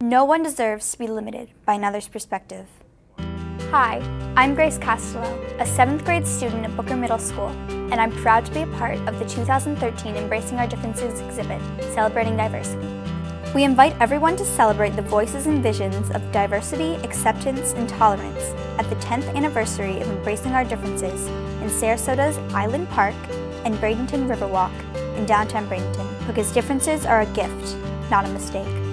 No one deserves to be limited by another's perspective. Hi, I'm Grace Castello, a 7th grade student at Booker Middle School, and I'm proud to be a part of the 2013 Embracing Our Differences exhibit, celebrating diversity. We invite everyone to celebrate the voices and visions of diversity, acceptance, and tolerance at the 10th anniversary of Embracing Our Differences in Sarasota's Island Park and Bradenton Riverwalk in downtown Bradenton, because differences are a gift, not a mistake.